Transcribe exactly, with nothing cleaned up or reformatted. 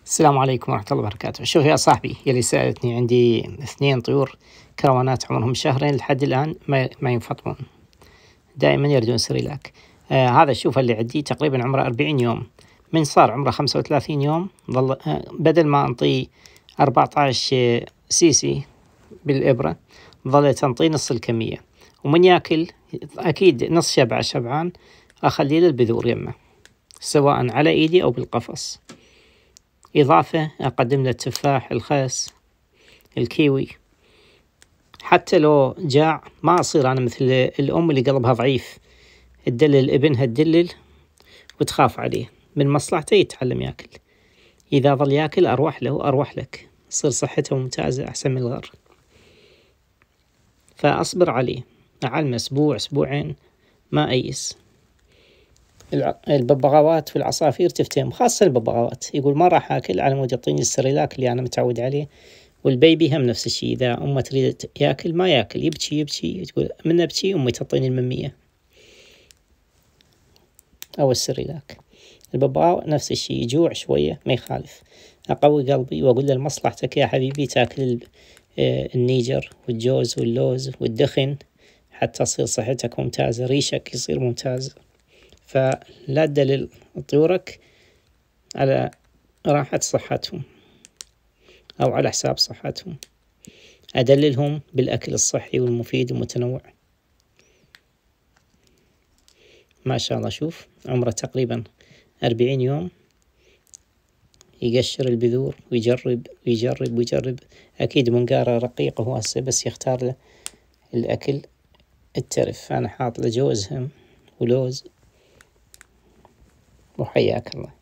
السلام عليكم ورحمة الله وبركاته. شوف يا صاحبي يلي سألتني، عندي اثنين طيور كروانات عمرهم شهرين لحد الآن ما ما ينفطمون، دائما يردون سريلاك. آه هذا شوف اللي عندي تقريبا عمره أربعين يوم، من صار عمره خمسة وثلاثين يوم ظل آه بدل ما أنطيه أربعة عشر سيسي بالإبرة ظلت أنطيه نص الكمية، ومن ياكل أكيد نص شبع شبعان أخليه للبذور يمه سواء على إيدي أو بالقفص. إضافة أقدم له التفاح، الخس، الكيوي. حتى لو جاع ما أصير أنا مثل الأم اللي قلبها ضعيف تدلل ابنها تدلل وتخاف عليه، من مصلحته يتعلم ياكل. إذا ظل ياكل أروح له أروح لك، تصير صحته ممتازة أحسن من الغر. فأصبر عليه، أعلم أسبوع أسبوعين ما أيس. الببغاوات والعصافير تفتهم، خاصة الببغاوات يقول ما راح أكل على مود يعطيني السريلاك اللي أنا متعود عليه. والبيبي هم نفس الشيء، إذا أمه تريد ياكل ما ياكل، يبكي يبكي تقول من أبكي أمي تعطيني الممية أو السريلاك. الببغاء نفس الشيء، يجوع شوية ما يخالف، أقوي قلبي وأقول له لمصلحتك يا حبيبي تاكل النيجر والجوز واللوز والدخن حتى تصير صحتك ممتازة، ريشك يصير ممتاز. فلا تدلل طيورك على راحة صحتهم أو على حساب صحتهم، أدللهم بالأكل الصحي والمفيد والمتنوع. ما شاء الله شوف عمره تقريبا أربعين يوم، يقشر البذور ويجرب ويجرب ويجرب. أكيد منقاره رقيق هو هسه بس يختار له الأكل الترف. أنا حاط له جوز هم ولوز، وحياك الله.